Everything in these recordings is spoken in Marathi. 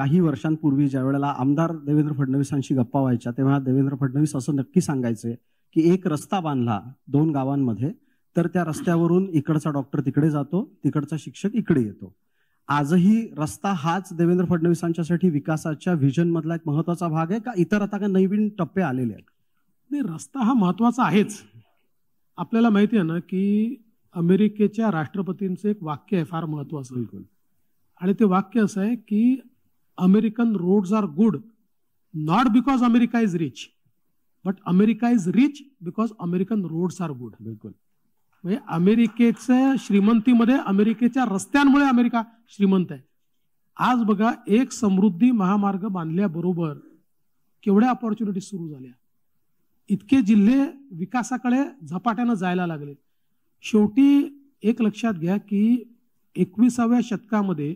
काही वर्षांपूर्वी ज्या वेळेला आमदार देवेंद्र फडणवीसांशी गप्पा व्हायच्या तेव्हा देवेंद्र फडणवीस असं नक्की सांगायचे की एक रस्ता बांधला 2 गावांमध्ये तर त्या रस्त्यावरून इकडचा डॉक्टर तिकडे जातो, तिकडचा शिक्षक इकडे येतो. आजही रस्ता हाच देवेंद्र फडणवीसांच्यासाठी विकासाच्या व्हिजन मधला एक महत्त्वाचा भाग आहे का इतर आता काही नवीन टप्पे आलेले आहेत? नाही, रस्ता हा महत्त्वाचा आहेच. आपल्याला माहिती आहे ना की अमेरिकेच्या राष्ट्रपतींचं एक वाक्य आहे फार महत्त्वाचं. बिलकुल. आणि ते वाक्य असं आहे की American roads are good not because America is rich but America is rich because American roads are good. बिलकुल. म्हणजे अमेरिकेच्या श्रीमंतीमध्ये अमेरिकेच्या रस्त्यांमुळे अमेरिका श्रीमंत आहे. आज बघा, एक समृद्धी महामार्ग बांधल्याबरोबर केवढ्या अपॉर्च्युनिटी सुरू झाल्या. इतके जिल्हे विकासाकडे झपाट्यानं जायला लागले. शेवटी एक लक्षात घ्या की 21व्या शतकामध्ये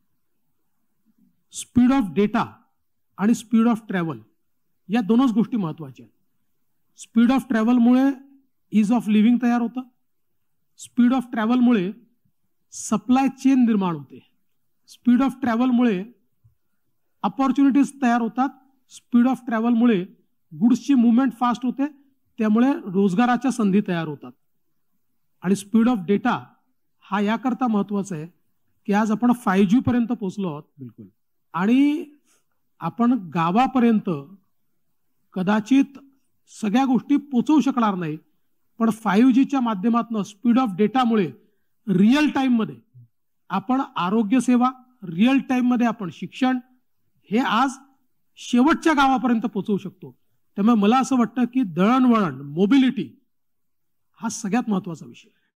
स्पीड ऑफ डेटा आणि स्पीड ऑफ ट्रॅव्हल या दोनच गोष्टी महत्वाच्या आहेत. स्पीड ऑफ ट्रॅव्हलमुळे इज ऑफ लिव्हिंग तयार होतं. स्पीड ऑफ ट्रॅव्हलमुळे सप्लाय चेन निर्माण होते. स्पीड ऑफ ट्रॅव्हलमुळे अपॉर्च्युनिटीज तयार होतात. स्पीड ऑफ ट्रॅव्हलमुळे गुड्सची मुवमेंट फास्ट होते, त्यामुळे रोजगाराच्या संधी तयार होतात. आणि स्पीड ऑफ डेटा हा याकरता महत्वाचा आहे की आज आपण 5G पर्यंत पोहोचलो आहोत. बिलकुल. आणि आपण गावापर्यंत कदाचित सगळ्या गोष्टी पोहोचवू शकणार नाही, पण 5Gच्या माध्यमातून स्पीड ऑफ डेटामुळे रिअल टाइममध्ये आपण आरोग्य सेवा, रिअल टाइममध्ये आपण शिक्षण हे आज शेवटच्या गावापर्यंत पोहोचवू शकतो. त्यामुळे मला असं वाटतं की दळणवळण, मोबिलिटी हा सगळ्यात महत्त्वाचा विषय आहे.